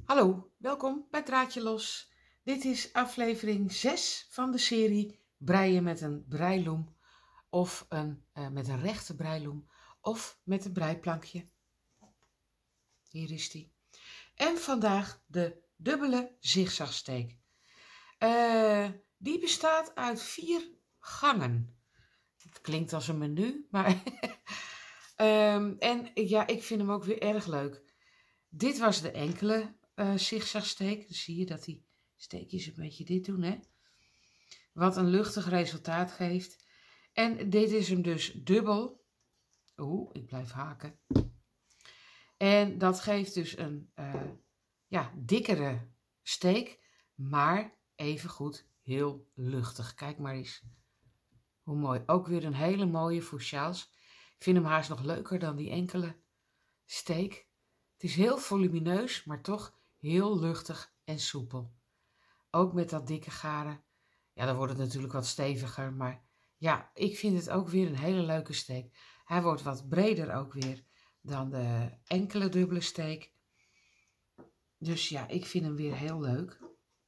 Hallo, welkom bij Draadje Los. Dit is aflevering 6 van de serie breien met een breiloem of met een rechte breiloem of met een breiplankje. Hier is die. En vandaag de dubbele zigzagsteek. Die bestaat uit 4 gangen. Het klinkt als een menu, maar en ja, ik vind hem ook weer erg leuk. Dit was de enkele zigzagsteek. Dan zie je dat die steekjes een beetje dit doen, hè? Wat een luchtig resultaat geeft. En dit is hem dus dubbel. Oeh, ik blijf haken. En dat geeft dus een dikkere steek, maar evengoed heel luchtig. Kijk maar eens hoe mooi. Ook weer een hele mooie voor sjaals. Ik vind hem haast nog leuker dan die enkele steek. Het is heel volumineus, maar toch heel luchtig en soepel. Ook met dat dikke garen. Ja, dan wordt het natuurlijk wat steviger, maar ja, ik vind het ook weer een hele leuke steek. Hij wordt wat breder ook weer dan de enkele dubbele steek. Dus ja, ik vind hem weer heel leuk.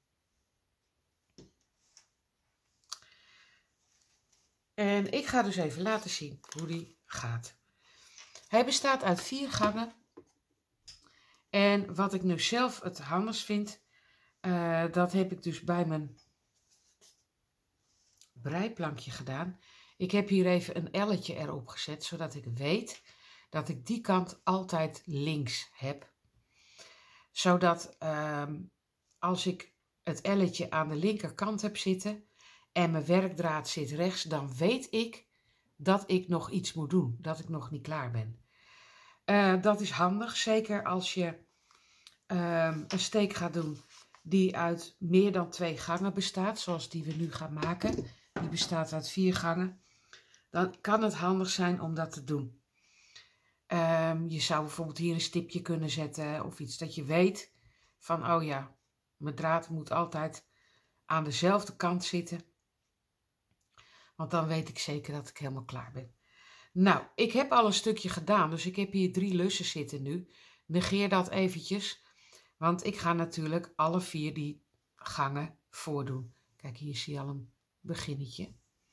En ik ga dus even laten zien hoe die gaat. Hij bestaat uit 4 gangen. En wat ik nu zelf het handigst vind, dat heb ik dus bij mijn breiplankje gedaan. Ik heb hier even een elletje erop gezet, zodat ik weet dat ik die kant altijd links heb. Zodat als ik het elletje aan de linkerkant heb zitten en mijn werkdraad zit rechts, dan weet ik dat ik nog iets moet doen, dat ik nog niet klaar ben. Dat is handig, zeker als je een steek gaat doen die uit meer dan 2 gangen bestaat, zoals die we nu gaan maken. Die bestaat uit 4 gangen. Dan kan het handig zijn om dat te doen. Je zou bijvoorbeeld hier een stipje kunnen zetten of iets dat je weet van, oh ja, mijn draad moet altijd aan dezelfde kant zitten. Want dan weet ik zeker dat ik helemaal klaar ben. Nou, ik heb al een stukje gedaan, dus ik heb hier 3 lussen zitten nu. Negeer dat eventjes, want ik ga natuurlijk alle 4 die gangen voordoen. Kijk, hier zie je al een beginnetje.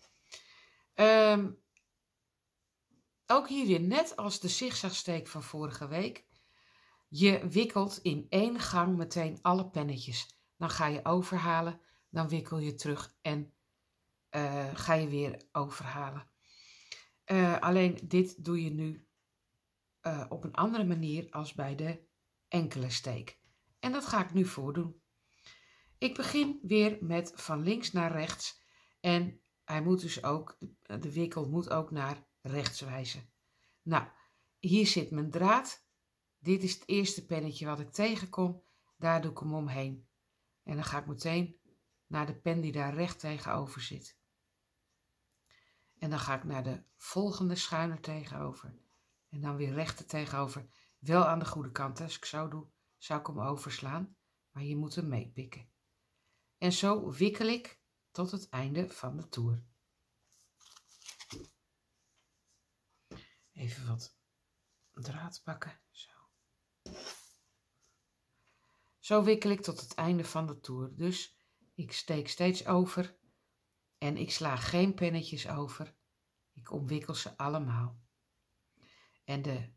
Ook hier weer net als de zigzagsteek van vorige week. Je wikkelt in 1 gang meteen alle pennetjes. Dan ga je overhalen, dan wikkel je terug en ga je weer overhalen. Alleen dit doe je nu op een andere manier als bij de enkele steek. En dat ga ik nu voordoen. Ik begin weer met van links naar rechts en hij moet dus ook, de wikkel moet ook naar rechts wijzen. Nou, hier zit mijn draad. Dit is het eerste pennetje wat ik tegenkom. Daar doe ik hem omheen. En dan ga ik meteen naar de pen die daar recht tegenover zit. En dan ga ik naar de volgende schuiner tegenover. En dan weer rechter tegenover. Wel aan de goede kant. Als ik zo doe, zou ik hem overslaan. Maar je moet hem meepikken. En zo wikkel ik tot het einde van de toer. Even wat draad pakken. Zo wikkel ik tot het einde van de toer. Dus ik steek steeds over. En ik sla geen pennetjes over. Ik omwikkel ze allemaal. En de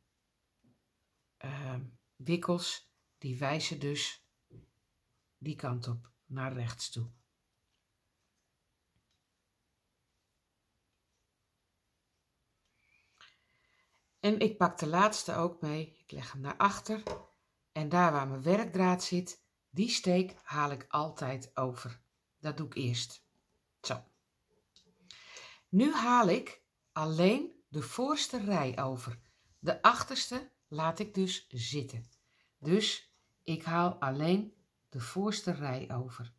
wikkels die wijzen dus die kant op, naar rechts toe. En ik pak de laatste ook mee. Ik leg hem naar achter. En daar waar mijn werkdraad zit, die steek haal ik altijd over. Dat doe ik eerst. Zo. Nu haal ik alleen de voorste rij over. De achterste laat ik dus zitten. Dus ik haal alleen de voorste rij over.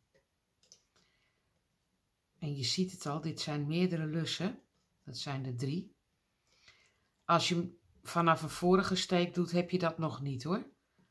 En je ziet het al, dit zijn meerdere lussen. Dat zijn er 3. Als je hem vanaf een vorige steek doet, heb je dat nog niet hoor.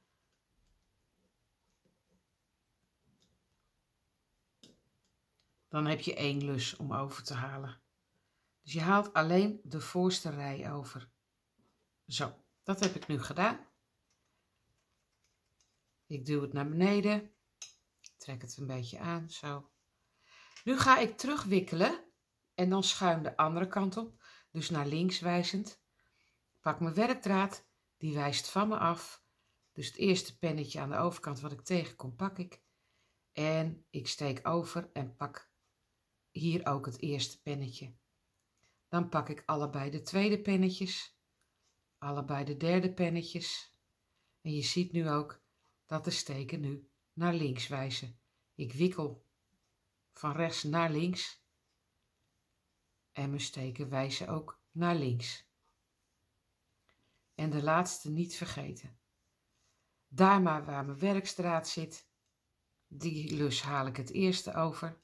Dan heb je 1 lus om over te halen. Dus je haalt alleen de voorste rij over. Zo, dat heb ik nu gedaan. Ik duw het naar beneden. Trek het een beetje aan, zo. Nu ga ik terugwikkelen en dan schuin de andere kant op. Dus naar links wijzend. Pak mijn werkdraad, die wijst van me af. Dus het eerste pennetje aan de overkant wat ik tegenkom, pak ik. En ik steek over en pak hier ook het eerste pennetje. Dan pak ik allebei de tweede pennetjes. Allebei de derde pennetjes. En je ziet nu ook dat de steken nu naar links wijzen. Ik wikkel van rechts naar links. En mijn steken wijzen ook naar links. En de laatste niet vergeten. Daar maar waar mijn werkstraat zit, die lus haal ik het eerste over.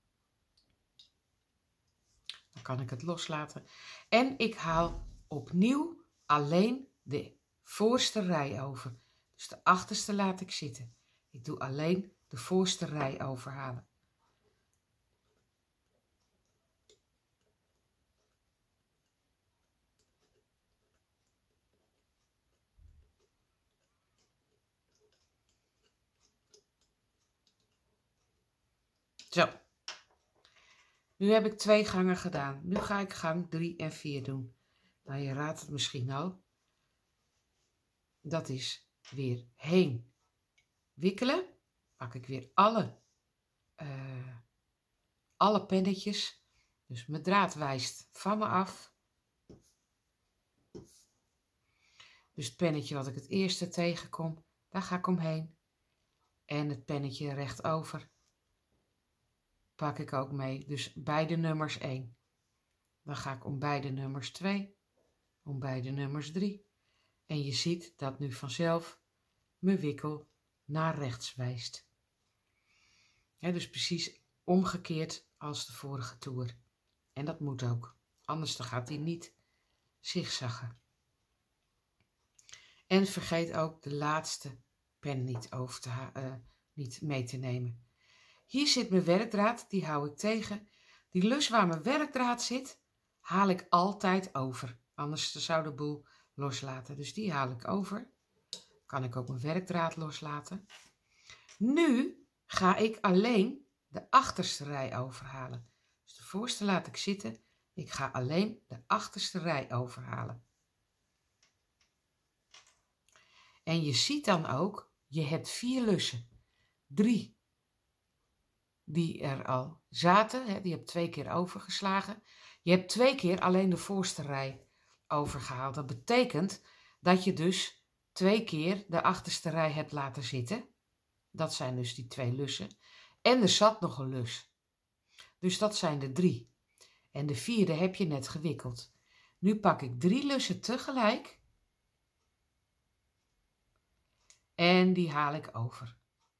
Dan kan ik het loslaten. En ik haal opnieuw alleen de voorste rij over. Dus de achterste laat ik zitten. Ik doe alleen de voorste rij overhalen. Zo. Nu heb ik 2 gangen gedaan. Nu ga ik gang 3 en 4 doen. Nou, je raadt het misschien al. Dat is weer heen wikkelen. Pak ik weer alle pennetjes. Dus mijn draad wijst van me af. Dus het pennetje wat ik het eerste tegenkom, daar ga ik omheen. En het pennetje rechtover pak ik ook mee. Dus beide nummers 1. Dan ga ik om beide nummers 2. Om beide nummers 3. En je ziet dat nu vanzelf mijn wikkel naar rechts wijst. Dus precies omgekeerd als de vorige toer. En dat moet ook. Anders dan gaat hij niet zigzaggen. En vergeet ook de laatste pen niet mee te nemen. Hier zit mijn werkdraad, die hou ik tegen. Die lus waar mijn werkdraad zit, haal ik altijd over. Anders zou de boel loslaten. Dus die haal ik over. Kan ik ook mijn werkdraad loslaten. Nu ga ik alleen de achterste rij overhalen. Dus de voorste laat ik zitten. Ik ga alleen de achterste rij overhalen. En je ziet dan ook, je hebt 4 lussen. 3 die er al zaten, die heb 2 keer overgeslagen. Je hebt 2 keer alleen de voorste rij overgehaald. Dat betekent dat je dus 2 keer de achterste rij hebt laten zitten. Dat zijn dus die 2 lussen. En er zat nog een lus. Dus dat zijn de 3. En de 4e heb je net gewikkeld. Nu pak ik 3 lussen tegelijk. En die haal ik over.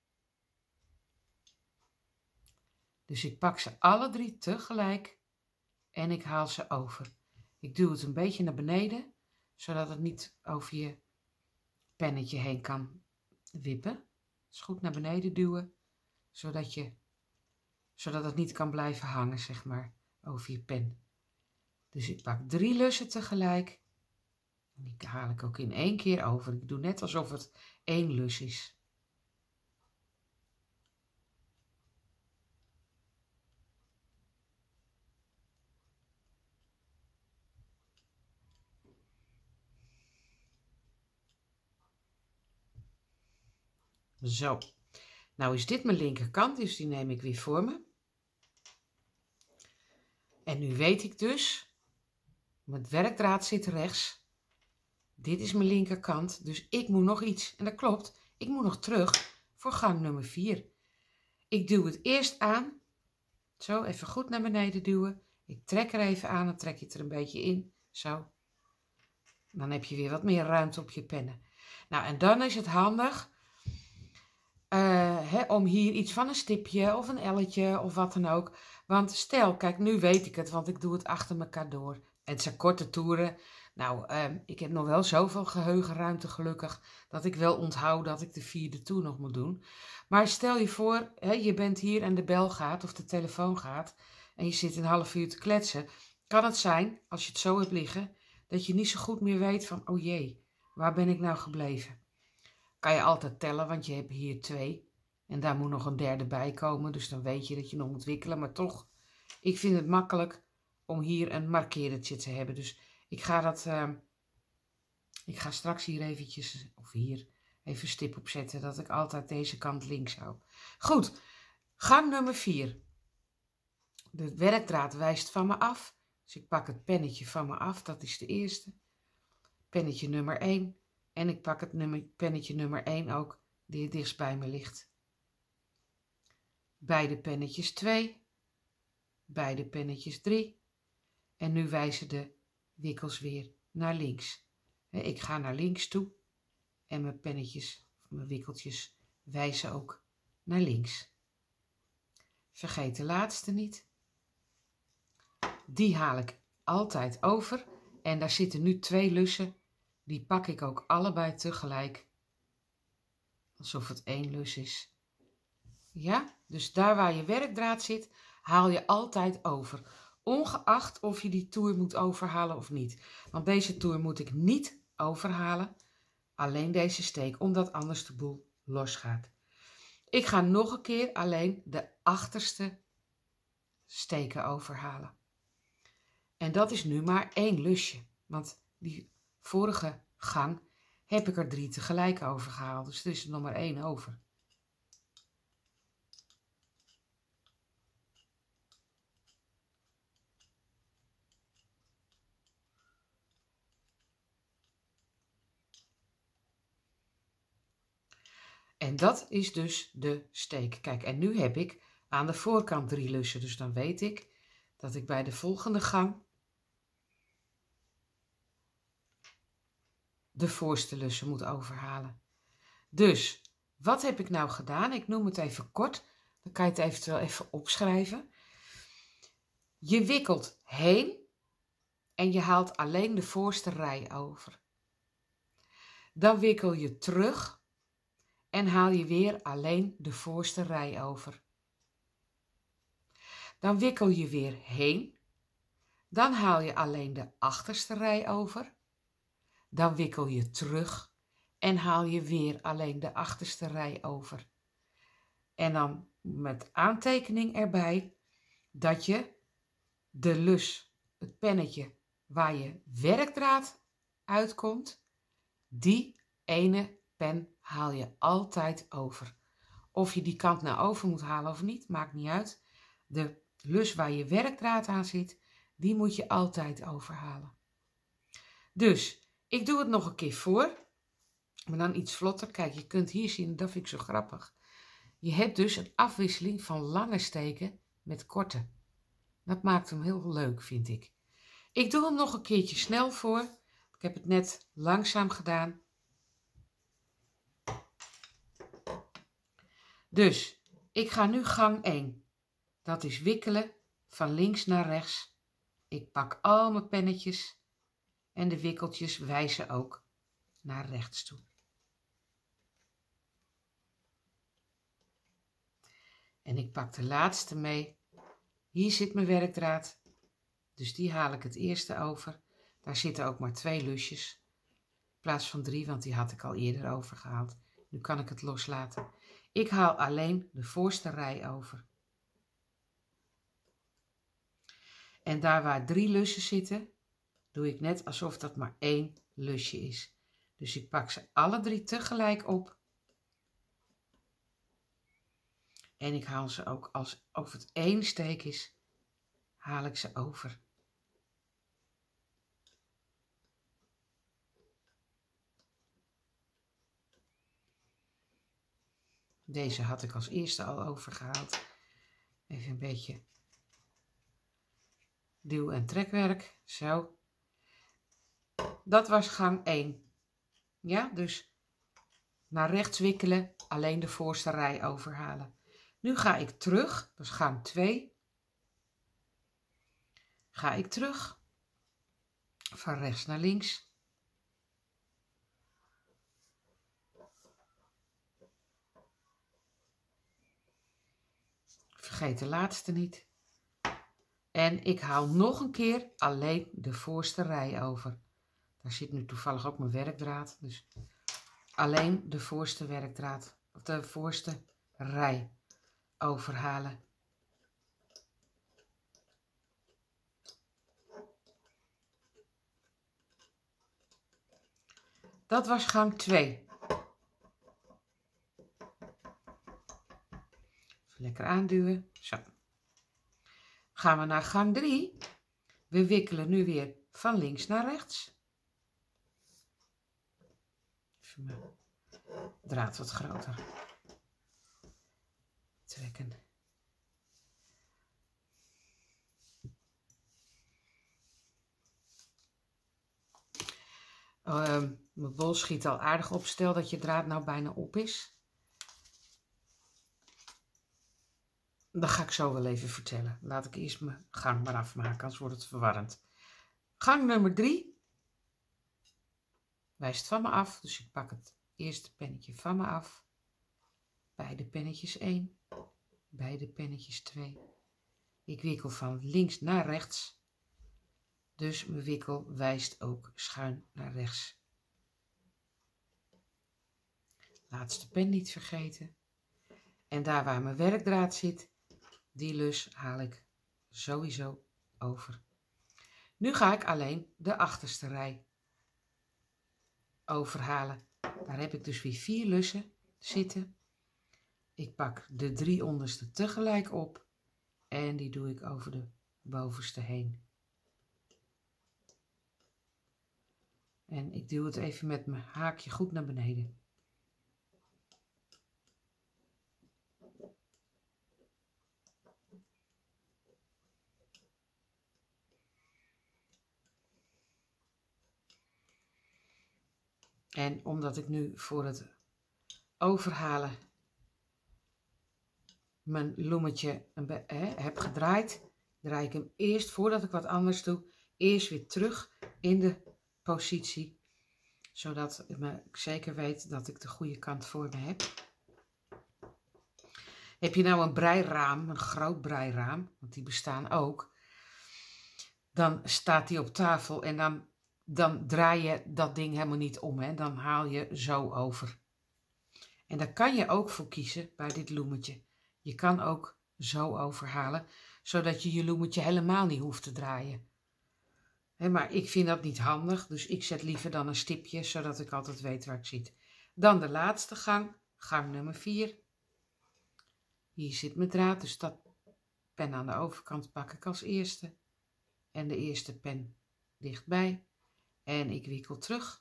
Dus ik pak ze alle 3 tegelijk en ik haal ze over. Ik duw het een beetje naar beneden, zodat het niet over je pennetje heen kan wippen. Dus goed naar beneden duwen, zodat het niet kan blijven hangen, zeg maar, over je pen. Dus ik pak 3 lussen tegelijk. En die haal ik ook in 1 keer over. Ik doe net alsof het 1 lus is. Zo, nou is dit mijn linkerkant, dus die neem ik weer voor me. En nu weet ik dus, mijn werkdraad zit rechts. Dit is mijn linkerkant, dus ik moet nog iets. En dat klopt, ik moet nog terug voor gang nummer 4. Ik duw het eerst aan. Zo, even goed naar beneden duwen. Ik trek er even aan, dan trek je het er een beetje in. Zo. Dan heb je weer wat meer ruimte op je pennen. Nou, en dan is het handig om hier iets van een stipje of een elletje of wat dan ook. Want stel, kijk, nu weet ik het, want ik doe het achter elkaar door. En het zijn korte toeren. Nou, ik heb nog wel zoveel geheugenruimte gelukkig, dat ik wel onthoud dat ik de 4e toer nog moet doen. Maar stel je voor, je bent hier en de bel gaat of de telefoon gaat en je zit een half uur te kletsen. Kan het zijn, als je het zo hebt liggen, dat je niet zo goed meer weet van, oh jee, waar ben ik nou gebleven? Kan je altijd tellen, want je hebt hier 2. En daar moet nog een derde bij komen. Dus dan weet je dat je nog moet wikkelen. Maar toch, ik vind het makkelijk om hier een markeertje te hebben. Dus ik ga ik ga straks hier eventjes, of hier, even stip op zetten. Dat ik altijd deze kant links hou. Goed, gang nummer 4. De werkdraad wijst van me af. Dus ik pak het pennetje van me af. Dat is de eerste. Pennetje nummer 1. En ik pak het pennetje nummer 1 ook, die het dichtst bij me ligt. Beide pennetjes 2. Beide pennetjes 3. En nu wijzen de wikkels weer naar links. Ik ga naar links toe. En mijn pennetjes, of mijn wikkeltjes, wijzen ook naar links. Vergeet de laatste niet. Die haal ik altijd over. En daar zitten nu 2 lussen. Die pak ik ook allebei tegelijk. Alsof het 1 lus is. Ja, dus daar waar je werkdraad zit, haal je altijd over. Ongeacht of je die toer moet overhalen of niet. Want deze toer moet ik niet overhalen. Alleen deze steek, omdat anders de boel losgaat. Ik ga nog een keer alleen de achterste steken overhalen. En dat is nu maar 1 lusje. Want die vorige gang heb ik er 3 tegelijk overgehaald. Dus er is er nog maar 1 over. En dat is dus de steek. Kijk, en nu heb ik aan de voorkant 3 lussen. Dus dan weet ik dat ik bij de volgende gang de voorste lussen moet overhalen. Dus, wat heb ik nou gedaan? Ik noem het even kort. Dan kan je het eventueel even opschrijven. Je wikkelt heen en je haalt alleen de voorste rij over. Dan wikkel je terug en haal je weer alleen de voorste rij over. Dan wikkel je weer heen. Dan haal je alleen de achterste rij over. Dan wikkel je terug en haal je weer alleen de achterste rij over. En dan met aantekening erbij dat je de lus, het pennetje waar je werkdraad uitkomt, die ene pen haal je altijd over. Of je die kant nou over moet halen of niet, maakt niet uit. De lus waar je werkdraad aan zit, die moet je altijd overhalen. Dus, ik doe het nog een keer voor, maar dan iets vlotter. Kijk, je kunt hier zien, dat vind ik zo grappig. Je hebt dus een afwisseling van lange steken met korte. Dat maakt hem heel leuk, vind ik. Ik doe hem nog een keertje snel voor. Ik heb het net langzaam gedaan. Dus, ik ga nu gang 1. Dat is wikkelen van links naar rechts. Ik pak al mijn pennetjes en de wikkeltjes wijzen ook naar rechts toe. En ik pak de laatste mee. Hier zit mijn werkdraad, dus die haal ik het eerste over. Daar zitten ook maar 2 lusjes, in plaats van 3, want die had ik al eerder overgehaald. Nu kan ik het loslaten. Ik haal alleen de voorste rij over. En daar waar 3 lussen zitten, doe ik net alsof dat maar 1 lusje is. Dus ik pak ze alle 3 tegelijk op. En ik haal ze ook, of het 1 steek is, haal ik ze over. Deze had ik als eerste al overgehaald. Even een beetje duw- en trekwerk. Zo. Dat was gang 1. Ja, dus naar rechts wikkelen, alleen de voorste rij overhalen. Nu ga ik terug, dat is gang 2. Ga ik terug, van rechts naar links. Vergeet de laatste niet. En ik haal nog een keer alleen de voorste rij over. Daar zit nu toevallig ook mijn werkdraad, dus alleen de voorste werkdraad, of de voorste rij overhalen. Dat was gang 2. Even lekker aanduwen. Zo. Gaan we naar gang 3. We wikkelen nu weer van links naar rechts. Even mijn draad wat groter trekken. Mijn bol schiet al aardig op. Stel dat je draad nou bijna op is. Dat ga ik zo wel even vertellen. Laat ik eerst mijn gang maar afmaken, anders wordt het verwarrend. Gang nummer 3 wijst van me af. Dus ik pak het eerste pennetje van me af. Beide pennetjes 1. Beide pennetjes 2. Ik wikkel van links naar rechts. Dus mijn wikkel wijst ook schuin naar rechts. Laatste pen niet vergeten. En daar waar mijn werkdraad zit, die lus haal ik sowieso over. Nu ga ik alleen de achterste rij overhalen. Daar heb ik dus weer 4 lussen zitten. Ik pak de 3 onderste tegelijk op en die doe ik over de bovenste heen. En ik duw het even met mijn haakje goed naar beneden. En omdat ik nu voor het overhalen mijn loemetje heb gedraaid, draai ik hem eerst, voordat ik wat anders doe, eerst weer terug in de positie, zodat ik zeker weet dat ik de goede kant voor me heb. Heb je nou een breiraam, een groot breiraam, want die bestaan ook, dan staat die op tafel en dan draai je dat ding helemaal niet om, hè? Dan haal je zo over. En daar kan je ook voor kiezen bij dit loemetje. Je kan ook zo overhalen, zodat je je loemetje helemaal niet hoeft te draaien. Maar ik vind dat niet handig, dus ik zet liever dan een stipje, zodat ik altijd weet waar ik zit. Dan de laatste gang, gang nummer 4. Hier zit mijn draad, dus dat pen aan de overkant pak ik als eerste. En de eerste pen dichtbij. En ik wikkel terug.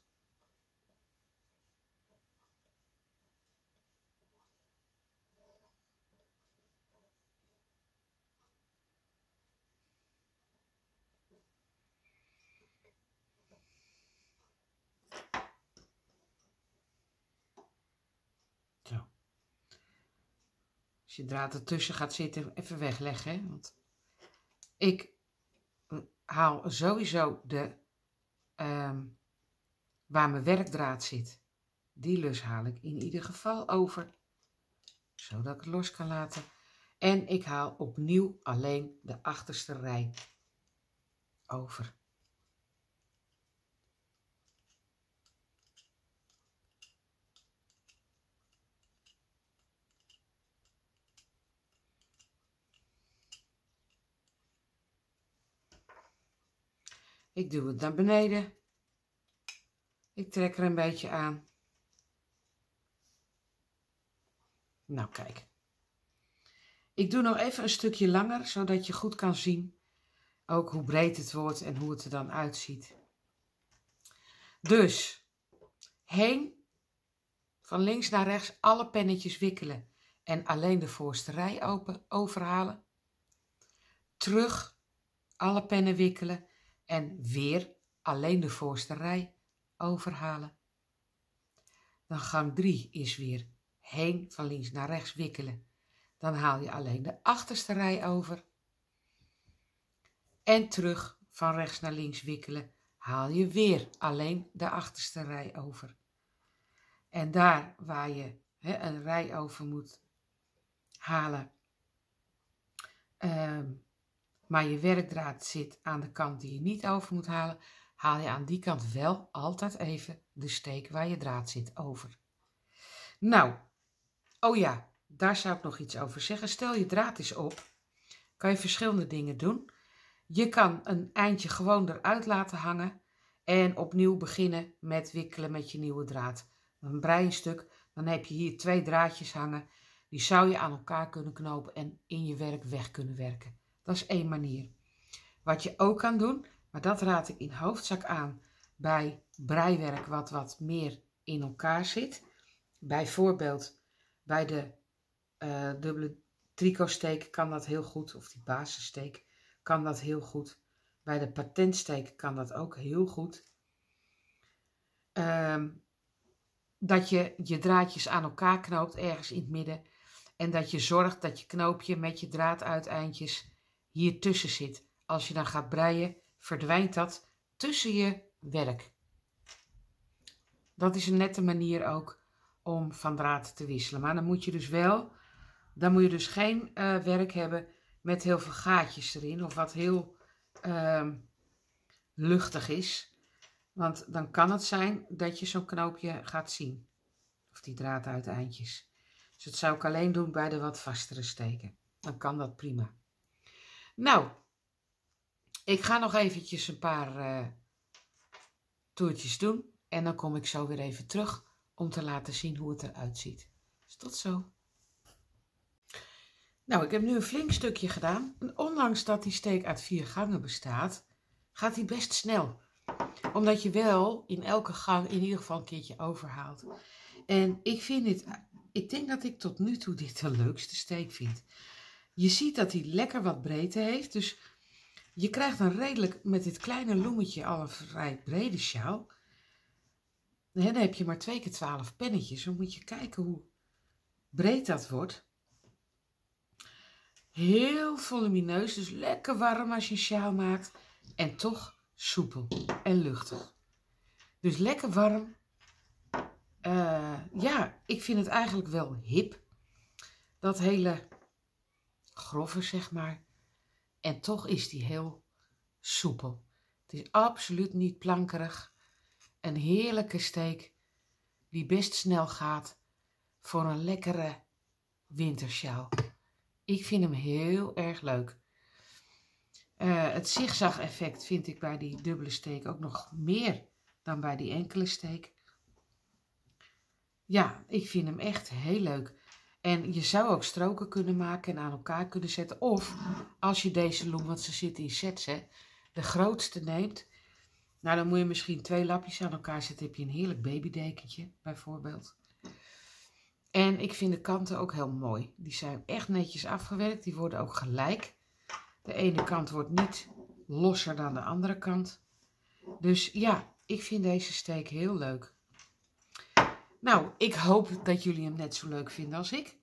Zo. Als je draad ertussen gaat zitten, even wegleggen. Hè? Want ik haal sowieso waar mijn werkdraad zit. Die lus haal ik in ieder geval over. Zodat ik het los kan laten. En ik haal opnieuw alleen de achterste rij over. Ik doe het naar beneden. Ik trek er een beetje aan. Nou, kijk. Ik doe nog even een stukje langer, zodat je goed kan zien ook hoe breed het wordt en hoe het er dan uitziet. Dus, heen, van links naar rechts, alle pennetjes wikkelen en alleen de voorste rij overhalen. Terug, alle pennen wikkelen en weer alleen de voorste rij overhalen. Dan gang 3 is weer heen, van links naar rechts wikkelen. Dan haal je alleen de achterste rij over. En terug, van rechts naar links wikkelen, haal je weer alleen de achterste rij over. En daar waar je een rij over moet halen, maar je werkdraad zit aan de kant die je niet over moet halen, haal je aan die kant wel altijd even de steek waar je draad zit over. Nou, oh ja, daar zou ik nog iets over zeggen. Stel je draad eens op. Kan je verschillende dingen doen. Je kan een eindje gewoon eruit laten hangen en opnieuw beginnen met wikkelen met je nieuwe draad. Dan brei je een stuk, dan heb je hier 2 draadjes hangen. Die zou je aan elkaar kunnen knopen en in je werk weg kunnen werken. Dat is 1 manier. Wat je ook kan doen, maar dat raad ik in hoofdzaak aan bij breiwerk wat meer in elkaar zit. Bijvoorbeeld bij de dubbele tricotsteek kan dat heel goed, of die basissteek kan dat heel goed. Bij de patentsteek kan dat ook heel goed. Dat je je draadjes aan elkaar knoopt ergens in het midden. En dat je zorgt dat je knoopje met je draaduiteindjes hier tussen zit. Als je dan gaat breien, verdwijnt dat tussen je werk. Dat is een nette manier ook om van draad te wisselen. Maar dan moet je dus geen werk hebben met heel veel gaatjes erin. Of wat heel luchtig is. Want dan kan het zijn dat je zo'n knoopje gaat zien. Of die draaduiteindjes. Dus dat zou ik alleen doen bij de wat vastere steken. Dan kan dat prima. Nou, ik ga nog eventjes een paar toertjes doen. En dan kom ik zo weer even terug om te laten zien hoe het eruit ziet. Dus tot zo. Nou, ik heb nu een flink stukje gedaan. En ondanks dat die steek uit 4 gangen bestaat, gaat die best snel. Omdat je wel in elke gang in ieder geval een keertje overhaalt. En ik denk dat ik tot nu toe dit de leukste steek vind. Je ziet dat hij lekker wat breedte heeft. Dus je krijgt dan redelijk met dit kleine loemetje al een vrij brede sjaal. En dan heb je maar 2 keer 12 pennetjes. Dan moet je kijken hoe breed dat wordt. Heel volumineus, dus lekker warm als je een sjaal maakt. En toch soepel en luchtig. Dus lekker warm. Ja, ik vind het eigenlijk wel hip. Dat hele grove, zeg maar. En toch is die heel soepel. Het is absoluut niet plankerig. Een heerlijke steek die best snel gaat voor een lekkere wintersjaal. Ik vind hem heel erg leuk. Het zigzag effect vind ik bij die dubbele steek ook nog meer dan bij die enkele steek. Ja, ik vind hem echt heel leuk. En je zou ook stroken kunnen maken en aan elkaar kunnen zetten. Of als je deze loem, want ze zitten in sets, hè, de grootste neemt. Nou, dan moet je misschien 2 lapjes aan elkaar zetten. Heb je een heerlijk babydekentje, bijvoorbeeld. En ik vind de kanten ook heel mooi. Die zijn echt netjes afgewerkt. Die worden ook gelijk. De ene kant wordt niet losser dan de andere kant. Dus ja, ik vind deze steek heel leuk. Nou, ik hoop dat jullie hem net zo leuk vinden als ik.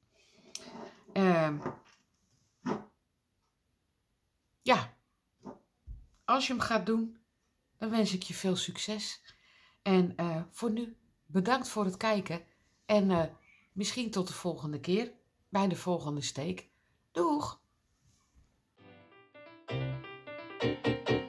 Ja, als je hem gaat doen, dan wens ik je veel succes. En voor nu, bedankt voor het kijken. En misschien tot de volgende keer bij de volgende steek. Doeg!